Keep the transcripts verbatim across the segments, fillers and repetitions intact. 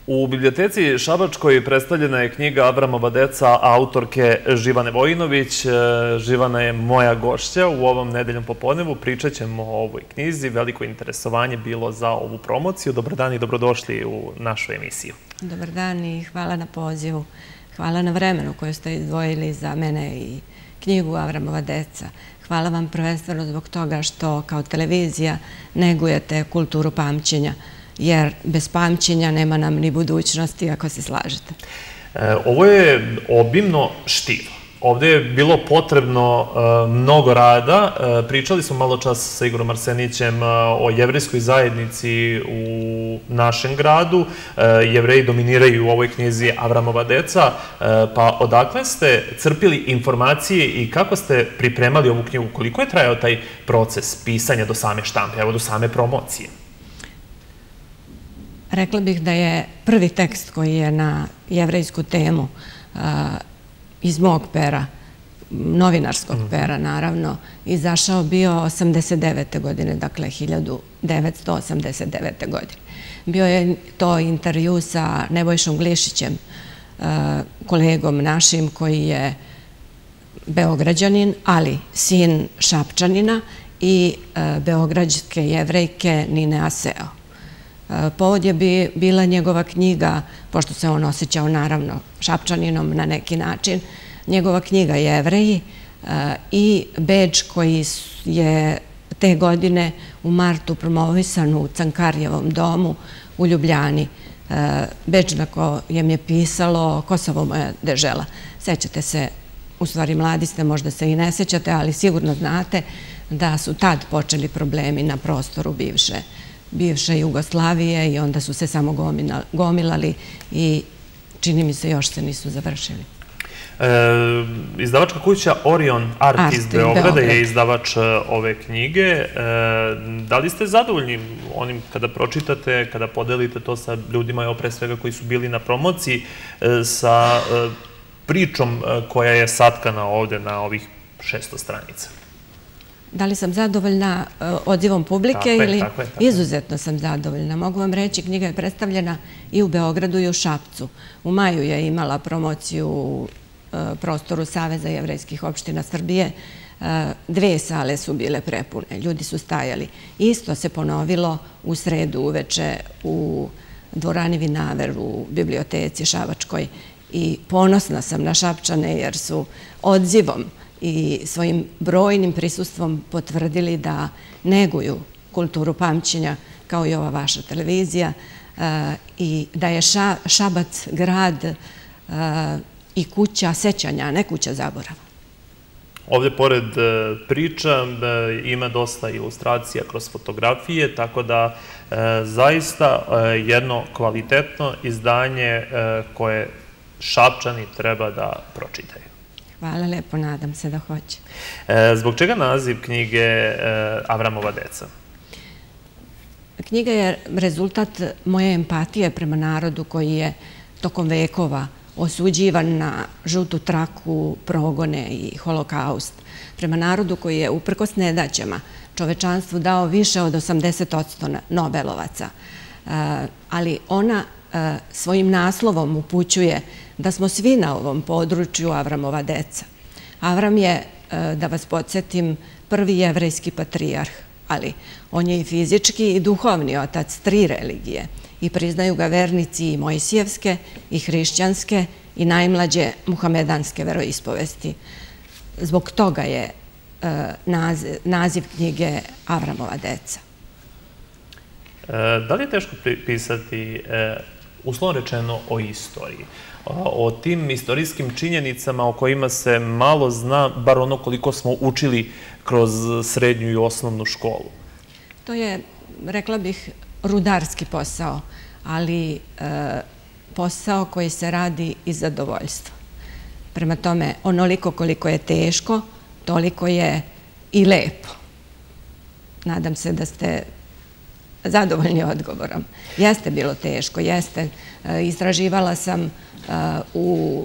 U biblioteci Šabačkoj predstavljena je knjiga Avramova deca autorke Živane Vojinović. Živana je moja gošća u ovom nedeljom popodnevu. Pričat ćemo o ovoj knjizi. Veliko interesovanje bilo za ovu promociju. Dobar dan i dobrodošli u našu emisiju. Dobar dan i hvala na pozivu. Hvala na vremenu koje ste izdvojili za mene i knjigu Avramova deca. Hvala vam prvenstveno zbog toga što kao televizija negujete kulturu pamćenja, jer bez pamćenja nema nam ni budućnosti, ako se slažete. Ovo je obimno štivo. Ovde je bilo potrebno mnogo rada. Pričali smo malo čas sa Igorom Arsenićem o jevrejskoj zajednici u našem gradu. Jevreji dominiraju u ovoj knjizi Avramova deca. Pa odakle ste crpili informacije i kako ste pripremali ovu knjigu? Koliko je trajao taj proces pisanja do same štampe, evo do same promocije? Rekla bih da je prvi tekst koji je na jevrejsku temu iz mog pera, novinarskog pera naravno, izašao bio osamdeset devete godine, dakle hiljadu devetsto osamdeset devete godine. Bio je to intervju sa Nebojšom Glišićem, kolegom našim koji je Beograđanin, ali sin Šapčanina i beograđanske jevrejke Nine Aseo. Povod je bila njegova knjiga, pošto se on osjećao naravno Šapčaninom na neki način, njegova knjiga Jevreji i bedž koji je te godine u martu promovisan u Cankarjevom domu u Ljubljani. Bedž na kojem je pisalo Kosovo moja dežela. Sećate se, u stvari mladi ste, možda se i ne sećate, ali sigurno znate da su tad počeli problemi na prostoru bivše bivše Jugoslavije i onda su se samo gomilali i čini mi se još se nisu završili. Izdavačka kuća Orion Art iz Beograda je izdavač ove knjige. Da li ste zadovoljni onim kada pročitate, kada podelite to sa ljudima, evo pre svega koji su bili na promociji, sa pričom koja je satkana ovde na ovih šesto stranica? Da li sam zadovoljna odzivom publike ili izuzetno sam zadovoljna. Mogu vam reći, knjiga je predstavljena i u Beogradu i u Šapcu. U maju je imala promociju u prostoru Saveza jevrejskih opština Srbije. Dve sale su bile prepune, ljudi su stajali. Isto se ponovilo u sredu uveče u dvorani Vinaver u biblioteci Šabačkoj i ponosna sam na Šapčane jer su odzivom i svojim brojnim prisustvom potvrdili da neguju kulturu pamćenja kao i ova vaša televizija i da je Šabac grad i kuća sećanja, a ne kuća zaborava. Ovde, pored priča, ima dosta ilustracija kroz fotografije, tako da zaista jedno kvalitetno izdanje koje Šapčani treba da pročitaju. Hvala lepo, nadam se da hoće. Zbog čega naziv knjige Avramova deca? Knjiga je rezultat moje empatije prema narodu koji je tokom vekova osuđivan na žutu traku, progone i holokaust. Prema narodu koji je uprkos nedaćama čovečanstvu dao više od osamdeset posto Nobelovaca. Ali ona svojim naslovom upućuje da smo svi na ovom području Avramova deca. Avram je, da vas podsjetim, prvi jevrejski patrijarh, ali on je i fizički i duhovni otac tri religije i priznaju ga vernici i mojsijevske i hrišćanske i najmlađe muhamedanske veroispovesti. Zbog toga je naziv knjige Avramova deca. Da li je teško pisati, uslovno rečeno, o istoriji? O tim istorijskim činjenicama o kojima se malo zna, bar ono koliko smo učili kroz srednju i osnovnu školu? To je, rekla bih, rudarski posao, ali posao koji se radi iz zadovoljstva. Prema tome, onoliko koliko je teško, toliko je i lepo. Nadam se da ste zadovoljni odgovorom. Jeste bilo teško, jeste. Istraživala sam u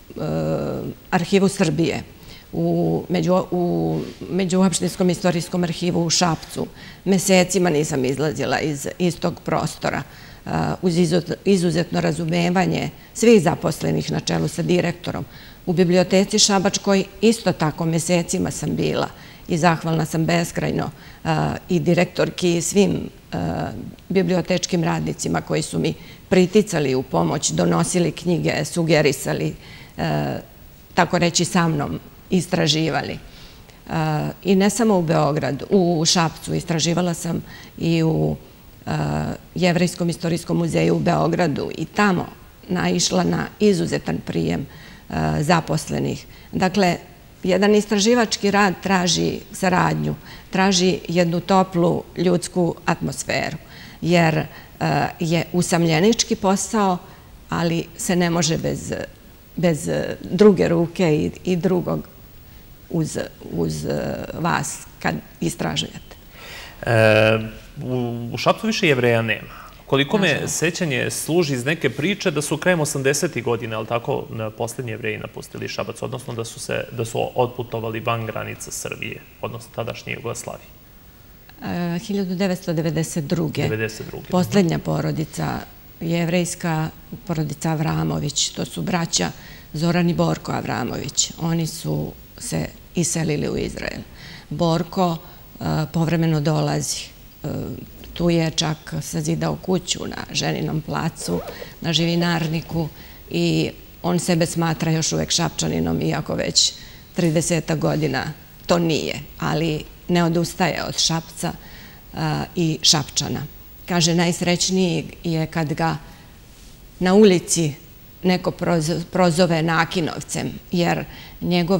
arhivu Srbije, u Međuopštinskom istorijskom arhivu u Šapcu. Mesecima nisam izlazila iz istog prostora. uz izuzetno razumevanje svih zaposlenih na čelu sa direktorom. U biblioteci Šabačkoj isto tako mesecima sam bila i zahvalna sam beskrajno i direktorki i svim bibliotečkim radnicima koji su mi priticali u pomoć, donosili knjige, sugerisali, tako reći sa mnom istraživali. I ne samo u Beogradu, u Šapcu, istraživala sam i u Jevrejskom istorijskom muzeju u Beogradu i tamo naišla na izuzetan prijem zaposlenih. Dakle, jedan istraživački rad traži saradnju, traži jednu toplu ljudsku atmosferu, jer je usamljenički posao, ali se ne može bez druge ruke i drugog uz vas kad istražujete. U Šapcu više Jevreja nema. Koliko me sećanje služi iz neke priče da su krajem osamdesetih godina, ali tako, poslednji Jevreji napustili Šabac, odnosno da su otputovali van granica Srbije, odnosno tadašnje Jugoslavije. hiljadu devetsto devedeset druge. Poslednja porodica jevrejska, porodica Avramović, to su braća Zoran i Borko Avramović. Oni su se iselili u Izrael. Borko povremeno dolazi. Tu je čak sazidao kuću na Ženinom placu, na Živinarniku i on sebe smatra još uvek Šapčaninom, iako već trideset godina to nije, ali ne odustaje od Šapca i Šapčana. Kaže, najsrećniji je kad ga na ulici neko prozove Nakinovcem, jer njegov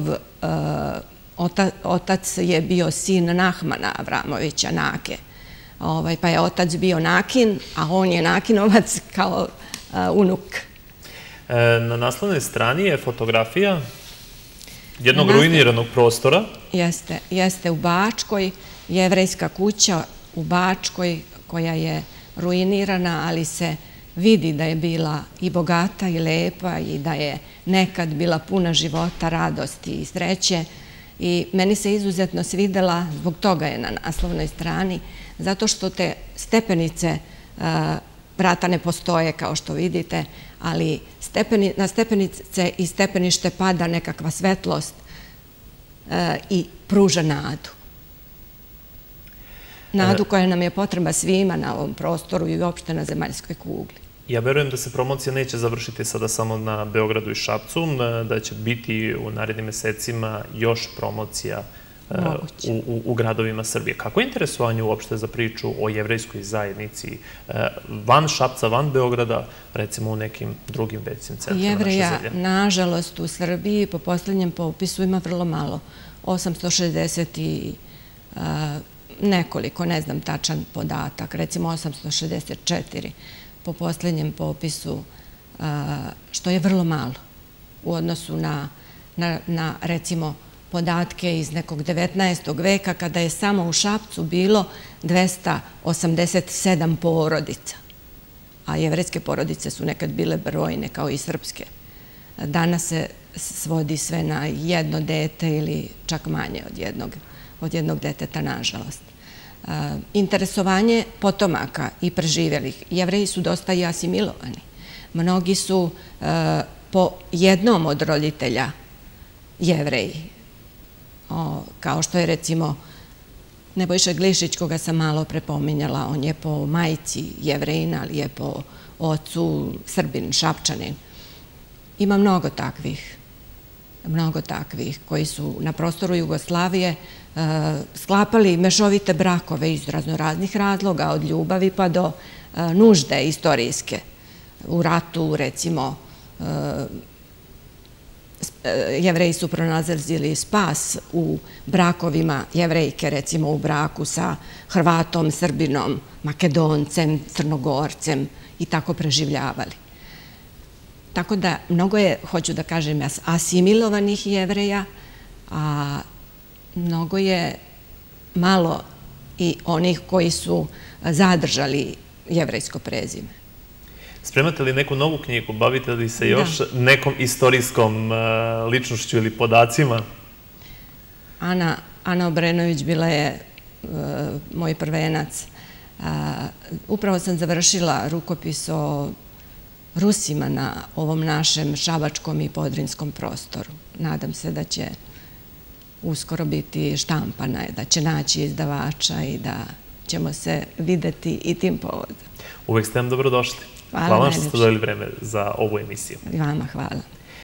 otac je bio sin Nahmana Avramovića, Nake, pa je otac bio Nakin, a on je Nakinovac kao unuk. Na naslovnoj strani je fotografija jednog ruiniranog prostora. Jeste, jeste u Bačkoj, jevrejska kuća u Bačkoj koja je ruinirana, ali se vidi da je bila i bogata i lepa i da je nekad bila puna života, radosti i sreće. I meni se izuzetno svidela, zbog toga je na naslovnoj strani, zato što te stepenice, vrata ne postoje kao što vidite, ali na stepenice i stepenište pada nekakva svetlost i pruža nadu. Nadu koja nam je potreba svima na ovom prostoru i uopšte na zemaljskoj kugli. Ja verujem da se promocija neće završiti sada samo na Beogradu i Šapcu, da će biti u narednim mesecima još promocija u gradovima Srbije. Kako je interesovanje uopšte za priču o jevrejskoj zajednici van Šapca, van Beograda, recimo u nekim drugim većim centrima naše zemlje? Jevreja, nažalost, u Srbiji po poslednjem popisu ima vrlo malo. osamsto šezdeset i nekoliko, ne znam tačan podatak, recimo osamsto šezdeset četiri po poslednjem popisu, što je vrlo malo u odnosu na, recimo, podatke iz nekog devetnaestog veka, kada je samo u Šapcu bilo dvesta osamdeset sedam porodica, a jevrejske porodice su nekad bile brojne kao i srpske. Danas se svodi sve na jedno dete ili čak manje od jednog deteta, nažalost. Interesovanje potomaka i preživjelih. Jevreji su dosta i asimilovani. Mnogi su po jednom od roditelja Jevreji. Kao što je recimo Nebojša Glišić, koga sam malo prepominjala, on je po majci Jevrejina, ali je po ocu Srbin, Šapčanin. Ima mnogo takvih, mnogo takvih koji su na prostoru Jugoslavije sklapali mešovite brakove iz raznoraznih razloga, od ljubavi pa do nužde istorijske. U ratu, recimo, Jevreji su pronalazili spas u brakovima Jevrejke, recimo u braku sa Hrvatom, Srbinom, Makedoncem, Crnogorcem i tako preživljavali. Tako da mnogo je, hoću da kažem, asimilovanih Jevreja, a mnogo je malo i onih koji su zadržali jevrejsko prezime. Spremate li neku novu knjigu? Bavite li se još nekom istorijskom ličnošću ili podacima? Ana Obrenović bila je moj prvenac. Upravo sam završila rukopis o Rusima na ovom našem šabačkom i podrinskom prostoru. Nadam se da će uskoro biti štampana, da će naći izdavača i da ćemo se videti i tim povodom. Uvek ste nam dobrodošli. Hvala vam što ste dodali vreme za ovu emisiju. I vama hvala.